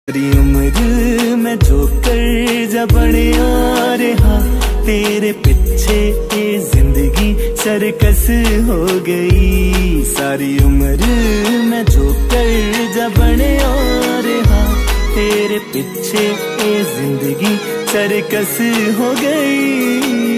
तेरी उम्र में जो कर जा बड़े आ रहा, तेरे पीछे ये जिंदगी सर्कस हो गई। सारी उम्र में जो कर जा बड़े आ रहा, तेरे पीछे ये जिंदगी सर्कस हो गई।